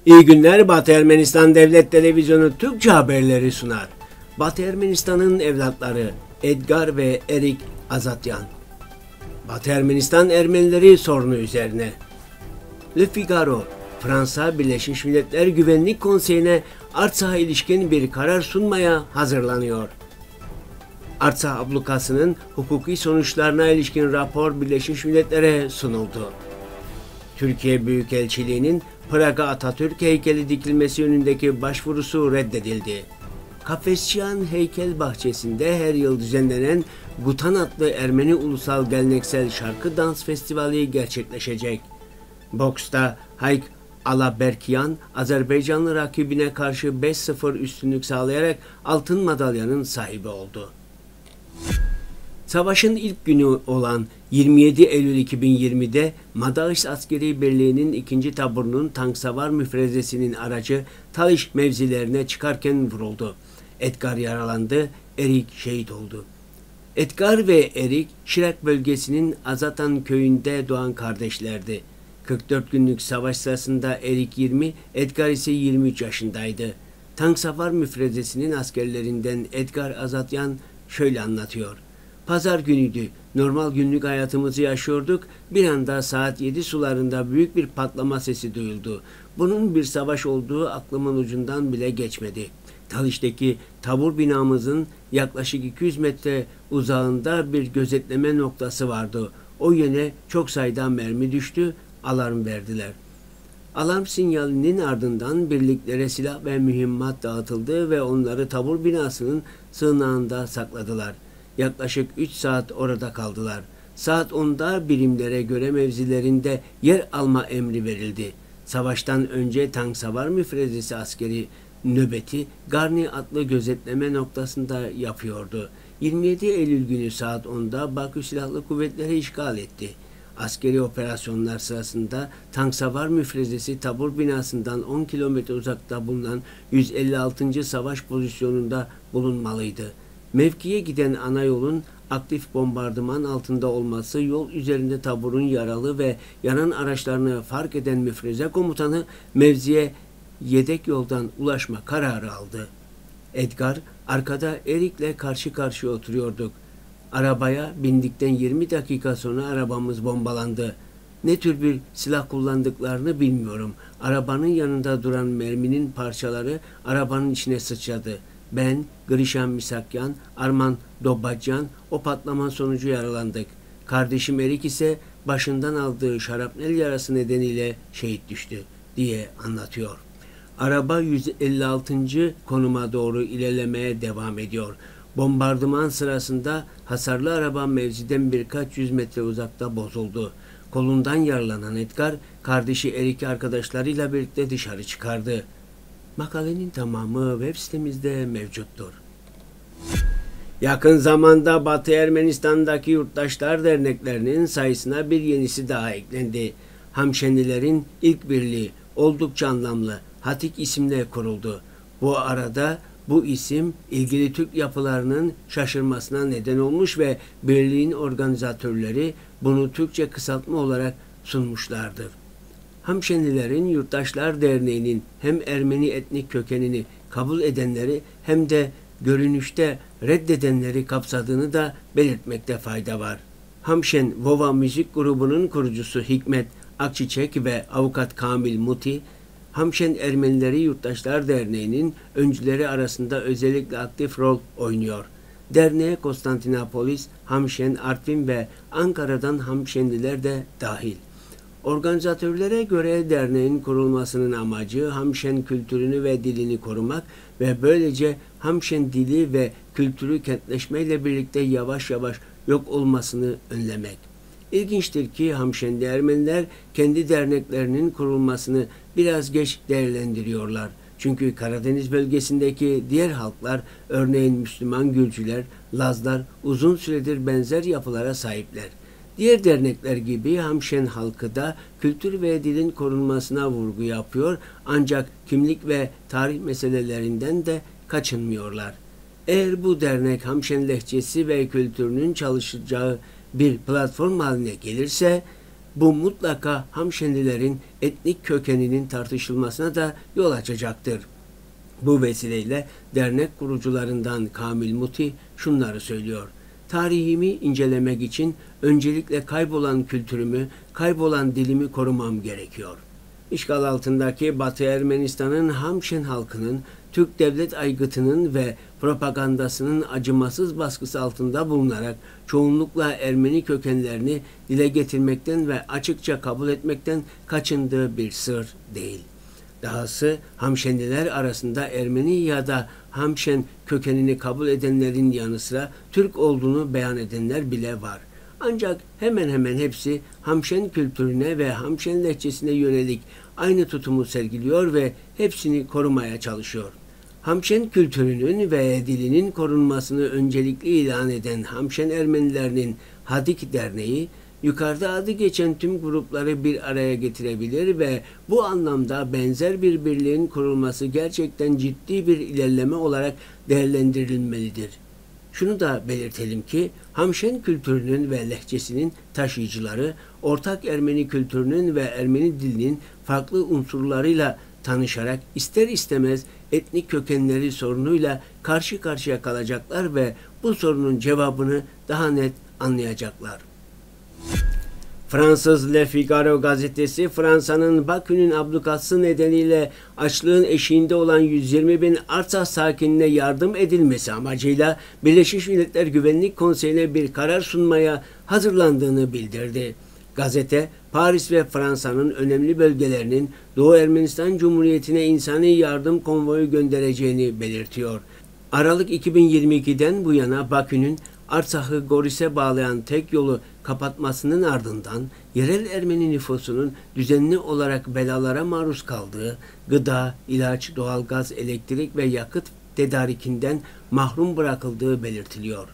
İyi günler, Batı Ermenistan Devlet Televizyonu Türkçe haberleri sunar. Batı Ermenistan'ın evlatları Edgar ve Erik Azatyan. Batı Ermenistan Ermenileri sorunu üzerine. Le Figaro, Fransa Birleşmiş Milletler Güvenlik Konseyi'ne Artsak'a ilişkin bir karar sunmaya hazırlanıyor. Artsak ablukasının hukuki sonuçlarına ilişkin rapor Birleşmiş Milletler'e sunuldu. Türkiye Büyükelçiliği'nin Prag'a Atatürk heykeli dikilmesi yönündeki başvurusu reddedildi. Kafesçiyan Heykel Bahçesi'nde her yıl düzenlenen Gutan adlı Ermeni Ulusal Geleneksel Şarkı Dans Festivali gerçekleşecek. Boksta Hayk Alaberkian, Azerbaycanlı rakibine karşı 5-0 üstünlük sağlayarak altın madalyanın sahibi oldu. Savaşın ilk günü olan 27 Eylül 2020'de Madaış Askeri Birliği'nin 2. taburunun tanksavar müfrezesinin aracı Talış mevzilerine çıkarken vuruldu. Edgar yaralandı, Erik şehit oldu. Edgar ve Erik, Şirak bölgesinin Azatan köyünde doğan kardeşlerdi. 44 günlük savaş sırasında Erik 20, Edgar ise 23 yaşındaydı. Tanksavar müfrezesinin askerlerinden Edgar Azatyan şöyle anlatıyor. Pazar günüydü. Normal günlük hayatımızı yaşıyorduk. Bir anda saat 7 sularında büyük bir patlama sesi duyuldu. Bunun bir savaş olduğu aklımın ucundan bile geçmedi. Taliş'teki tabur binamızın yaklaşık 200 metre uzağında bir gözetleme noktası vardı. O yöne çok sayıda mermi düştü. Alarm verdiler. Alarm sinyalinin ardından birliklere silah ve mühimmat dağıtıldı ve onları tabur binasının sığınağında sakladılar. Yaklaşık 3 saat orada kaldılar. Saat 10'da birimlere göre mevzilerinde yer alma emri verildi. Savaştan önce tanksavar müfrezesi askeri nöbeti Garni adlı gözetleme noktasında yapıyordu. 27 Eylül günü saat 10'da Bakü Silahlı Kuvvetleri işgal etti. Askeri operasyonlar sırasında tanksavar müfrezesi tabur binasından 10 kilometre uzakta bulunan 156. savaş pozisyonunda bulunmalıydı. Mevkiye giden ana yolun aktif bombardıman altında olması yol üzerinde taburun yaralı ve yanan araçlarını fark eden müfreze komutanı mevziye yedek yoldan ulaşma kararı aldı. Edgar arkada Erik'le karşı karşıya oturuyorduk. Arabaya bindikten 20 dakika sonra arabamız bombalandı. Ne tür bir silah kullandıklarını bilmiyorum. Arabanın yanında duran merminin parçaları arabanın içine sıçradı. Ben, Grişan Misakyan, Arman Dobadyan o patlama sonucu yaralandık. Kardeşim Erik ise başından aldığı şarapnel yarası nedeniyle şehit düştü diye anlatıyor. Araba 156. konuma doğru ilerlemeye devam ediyor. Bombardıman sırasında hasarlı araba mevziden birkaç yüz metre uzakta bozuldu. Kolundan yaralanan Edgar, kardeşi Erik'i arkadaşlarıyla birlikte dışarı çıkardı. Makalenin tamamı web sitemizde mevcuttur. Yakın zamanda Batı Ermenistan'daki Yurttaşlar Derneklerinin sayısına bir yenisi daha eklendi. Hamşenlilerin ilk birliği oldukça anlamlı Hatik isimle kuruldu. Bu arada bu isim ilgili Türk yapılarının şaşırmasına neden olmuş ve birliğin organizatörleri bunu Türkçe kısaltma olarak sunmuşlardır. Hamşenlilerin Yurttaşlar Derneği'nin hem Ermeni etnik kökenini kabul edenleri hem de görünüşte reddedenleri kapsadığını da belirtmekte fayda var. Hamşen Vova müzik grubunun kurucusu Hikmet Akçiçek ve avukat Kamil Muti, Hamşen Ermenileri Yurttaşlar Derneği'nin öncüleri arasında özellikle aktif rol oynuyor. Derneğe Konstantinopolis, Hamşen, Artvin ve Ankara'dan Hamşenliler de dahil. Organizatörlere göre derneğin kurulmasının amacı Hamşen kültürünü ve dilini korumak ve böylece Hamşen dili ve kültürü kentleşmeyle birlikte yavaş yavaş yok olmasını önlemek. İlginçtir ki Hamşenli Ermeniler kendi derneklerinin kurulmasını biraz geç değerlendiriyorlar. Çünkü Karadeniz bölgesindeki diğer halklar, örneğin Müslüman Gürcüler, Lazlar uzun süredir benzer yapılara sahipler. Diğer dernekler gibi Hamşen halkı da kültür ve dilin korunmasına vurgu yapıyor ancak kimlik ve tarih meselelerinden de kaçınmıyorlar. Eğer bu dernek Hamşen lehçesi ve kültürünün çalışacağı bir platform haline gelirse bu mutlaka Hamşenlilerin etnik kökeninin tartışılmasına da yol açacaktır. Bu vesileyle dernek kurucularından Kamil Muti şunları söylüyor. Tarihimi incelemek için öncelikle kaybolan kültürümü, kaybolan dilimi korumam gerekiyor. İşgal altındaki Batı Ermenistan'ın Hamşen halkının Türk devlet aygıtının ve propagandasının acımasız baskısı altında bulunarak çoğunlukla Ermeni kökenlerini dile getirmekten ve açıkça kabul etmekten kaçındığı bir sır değil. Dahası Hamşenliler arasında Ermeni ya da Hamşen kökenini kabul edenlerin yanı sıra Türk olduğunu beyan edenler bile var. Ancak hemen hemen hepsi Hamşen kültürüne ve Hamşen lehçesine yönelik aynı tutumu sergiliyor ve hepsini korumaya çalışıyor. Hamşen kültürünün ve dilinin korunmasını öncelikli ilan eden Hamşen Ermenilerinin Hadik Derneği, yukarıda adı geçen tüm grupları bir araya getirebilir ve bu anlamda benzer bir birliğin kurulması gerçekten ciddi bir ilerleme olarak değerlendirilmelidir. Şunu da belirtelim ki Hamşen kültürünün ve lehçesinin taşıyıcıları ortak Ermeni kültürünün ve Ermeni dilinin farklı unsurlarıyla tanışarak ister istemez etnik kökenleri sorunuyla karşı karşıya kalacaklar ve bu sorunun cevabını daha net anlayacaklar. Fransız Le Figaro gazetesi Fransa'nın Bakü'nün ablukası nedeniyle açlığın eşiğinde olan 120 bin Artsakh sakinine yardım edilmesi amacıyla Birleşmiş Milletler Güvenlik Konseyi'ne bir karar sunmaya hazırlandığını bildirdi. Gazete, Paris ve Fransa'nın önemli bölgelerinin Doğu Ermenistan Cumhuriyeti'ne insani yardım konvoyu göndereceğini belirtiyor. Aralık 2022'den bu yana Bakü'nün Artsakh'ı Goris'e bağlayan tek yolu kapatmasının ardından yerel Ermeni nüfusunun düzenli olarak belalara maruz kaldığı, gıda, ilaç, doğalgaz, elektrik ve yakıt tedarikinden mahrum bırakıldığı belirtiliyor.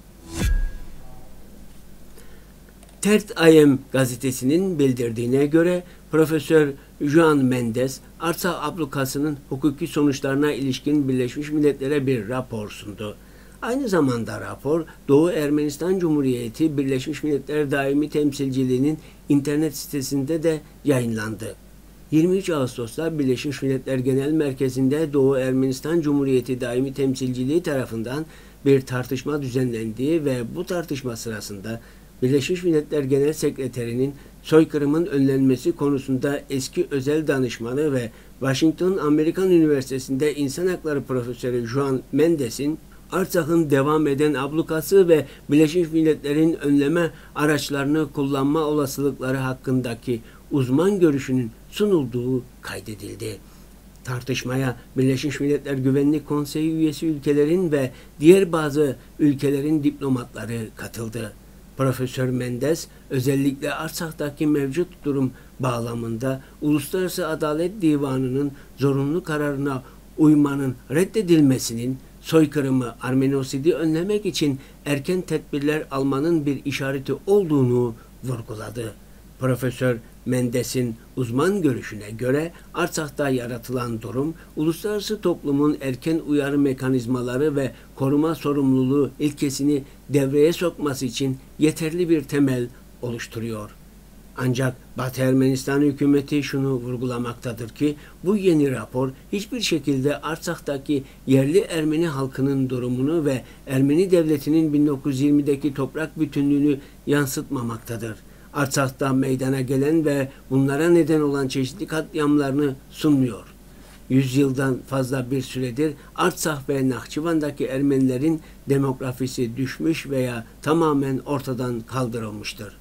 Tert Ayem gazetesinin bildirdiğine göre Profesör Juan Mendes, Artsakh ablukasının hukuki sonuçlarına ilişkin Birleşmiş Milletler'e bir rapor sundu. Aynı zamanda rapor, Doğu Ermenistan Cumhuriyeti Birleşmiş Milletler Daimi Temsilciliği'nin internet sitesinde de yayınlandı. 23 Ağustos'ta Birleşmiş Milletler Genel Merkezi'nde Doğu Ermenistan Cumhuriyeti Daimi Temsilciliği tarafından bir tartışma düzenlendiği ve bu tartışma sırasında Birleşmiş Milletler Genel Sekreterinin soykırımın önlenmesi konusunda eski özel danışmanı ve Washington Amerikan Üniversitesi'nde İnsan Hakları Profesörü Juan Mendes'in Artsakh'ın devam eden ablukası ve Birleşmiş Milletler'in önleme araçlarını kullanma olasılıkları hakkındaki uzman görüşünün sunulduğu kaydedildi. Tartışmaya Birleşmiş Milletler Güvenlik Konseyi üyesi ülkelerin ve diğer bazı ülkelerin diplomatları katıldı. Profesör Mendes, özellikle Artsakh'taki mevcut durum bağlamında Uluslararası Adalet Divanı'nın zorunlu kararına uymanın reddedilmesinin soykırımı, Armenosidi önlemek için erken tedbirler almanın bir işareti olduğunu vurguladı. Profesör Mendes'in uzman görüşüne göre Artsakh'ta yaratılan durum, uluslararası toplumun erken uyarı mekanizmaları ve koruma sorumluluğu ilkesini devreye sokması için yeterli bir temel oluşturuyor. Ancak Batı Ermenistan hükümeti şunu vurgulamaktadır ki bu yeni rapor hiçbir şekilde Artsakh'taki yerli Ermeni halkının durumunu ve Ermeni devletinin 1920'deki toprak bütünlüğünü yansıtmamaktadır. Artsakh'ta meydana gelen ve bunlara neden olan çeşitli katliamlarını sunmuyor. 100 yıldan fazla bir süredir Artsakh ve Nahçıvan'daki Ermenilerin demografisi düşmüş veya tamamen ortadan kaldırılmıştır.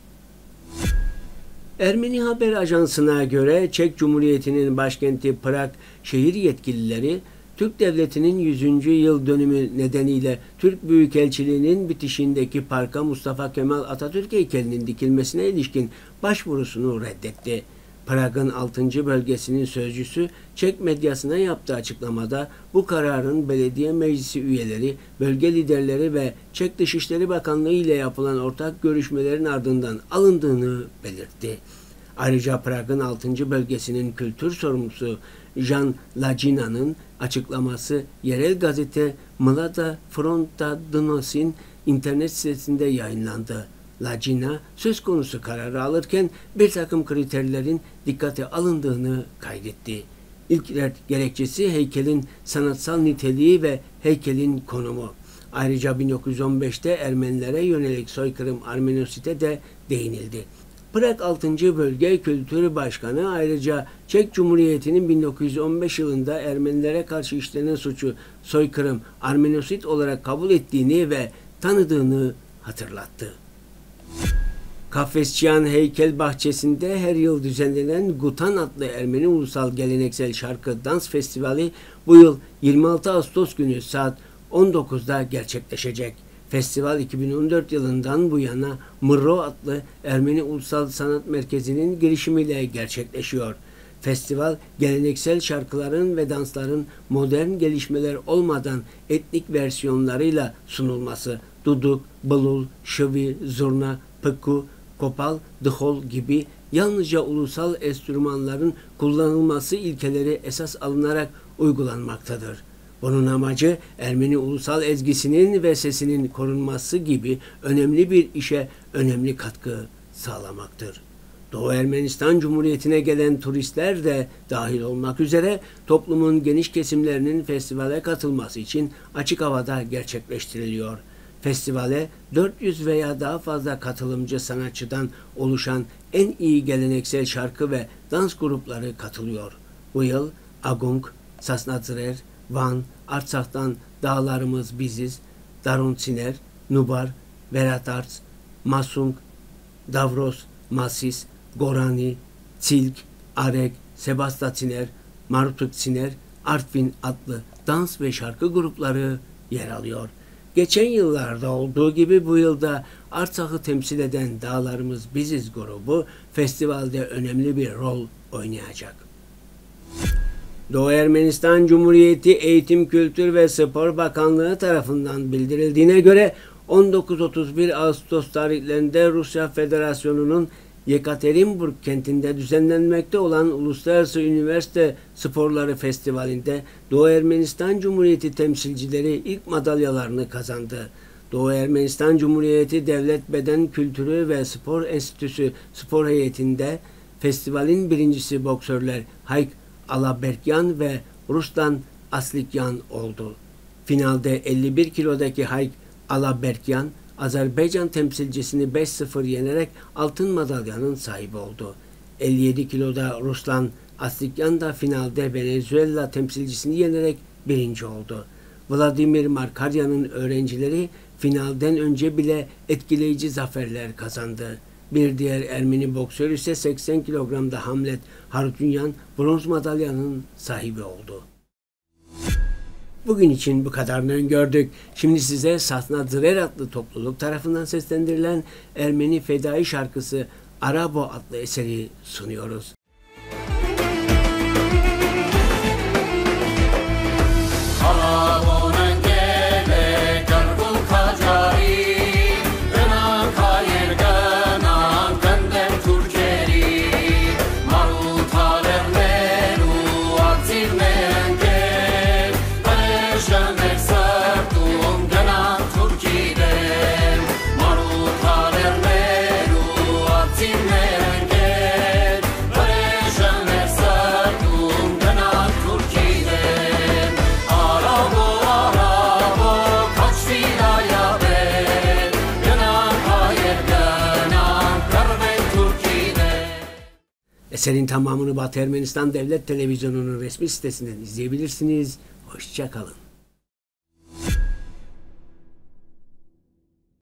Ermeni Haber Ajansı'na göre Çek Cumhuriyeti'nin başkenti Prag şehir yetkilileri, Türk Devleti'nin 100. yıl dönümü nedeniyle Türk Büyükelçiliği'nin bitişindeki parka Mustafa Kemal Atatürk heykelinin dikilmesine ilişkin başvurusunu reddetti. Prag'ın 6. bölgesinin sözcüsü Çek medyasına yaptığı açıklamada bu kararın belediye meclisi üyeleri, bölge liderleri ve Çek Dışişleri Bakanlığı ile yapılan ortak görüşmelerin ardından alındığını belirtti. Ayrıca Prag'ın 6. bölgesinin kültür sorumlusu Jan Lagina'nın açıklaması yerel gazete Mlada Fronta Dnos'in internet sitesinde yayınlandı. Lacina söz konusu kararı alırken bir takım kriterlerin dikkate alındığını kaydetti. İlk gerekçesi heykelin sanatsal niteliği ve heykelin konumu. Ayrıca 1915'te Ermenilere yönelik soykırım Armenosit'e de değinildi. Prag 6. Bölge Kültür Başkanı ayrıca Çek Cumhuriyeti'nin 1915 yılında Ermenilere karşı işlenen suçu soykırım Armenosit olarak kabul ettiğini ve tanıdığını hatırlattı. Kafesçiyan Heykel Bahçesi'nde her yıl düzenlenen Gutan adlı Ermeni Ulusal Geleneksel Şarkı Dans Festivali bu yıl 26 Ağustos günü saat 19'da gerçekleşecek. Festival 2014 yılından bu yana Mırro adlı Ermeni Ulusal Sanat Merkezi'nin girişimiyle gerçekleşiyor. Festival, geleneksel şarkıların ve dansların modern gelişmeler olmadan etnik versiyonlarıyla sunulması, duduk, bılul, şıvi, zurna, pıkku, kopal, dıhol gibi yalnızca ulusal enstrümanların kullanılması ilkeleri esas alınarak uygulanmaktadır. Bunun amacı Ermeni ulusal ezgisinin ve sesinin korunması gibi önemli bir işe önemli katkı sağlamaktır. Doğu Ermenistan Cumhuriyeti'ne gelen turistler de dahil olmak üzere toplumun geniş kesimlerinin festivale katılması için açık havada gerçekleştiriliyor. Festivale 400 veya daha fazla katılımcı sanatçıdan oluşan en iyi geleneksel şarkı ve dans grupları katılıyor. Bu yıl Agung, Sasnadzer, Van, Artsak'tan Dağlarımız Biziz, Darontsiner, Nubar, Veratarts, Masung, Davros, Masis, Gorani, Tsilk, Arek, Sebastatsiner, Marututsiner, Artvin adlı dans ve şarkı grupları yer alıyor. Geçen yıllarda olduğu gibi bu yılda Artsak'ı temsil eden Dağlarımız Biziz grubu festivalde önemli bir rol oynayacak. Doğu Ermenistan Cumhuriyeti Eğitim, Kültür ve Spor Bakanlığı tarafından bildirildiğine göre 19-31 Ağustos tarihlerinde Rusya Federasyonu'nun Yekaterinburg kentinde düzenlenmekte olan Uluslararası Üniversite Sporları Festivali'nde Doğu Ermenistan Cumhuriyeti temsilcileri ilk madalyalarını kazandı. Doğu Ermenistan Cumhuriyeti Devlet Beden Kültürü ve Spor Enstitüsü spor heyetinde festivalin birincisi boksörler Hayk Alaberkyan ve Ruslan Aslikyan oldu. Finalde 51 kilodaki Hayk Alaberkyan, Azerbaycan temsilcisini 5-0 yenerek altın madalyanın sahibi oldu. 57 kiloda Ruslan Aslikyan da finalde Venezuela temsilcisini yenerek birinci oldu. Vladimir Markaryan'ın öğrencileri finalden önce bile etkileyici zaferler kazandı. Bir diğer Ermeni boksör ise 80 kilogramda Hamlet Harutyunyan bronz madalyanın sahibi oldu. Bugün için bu kadarını öngördük. Şimdi size Sasnadzer adlı topluluk tarafından seslendirilen Ermeni fedai şarkısı Arabo adlı eseri sunuyoruz. Eserin tamamını Batı Ermenistan Devlet Televizyonu'nun resmi sitesinden izleyebilirsiniz. Hoşça kalın.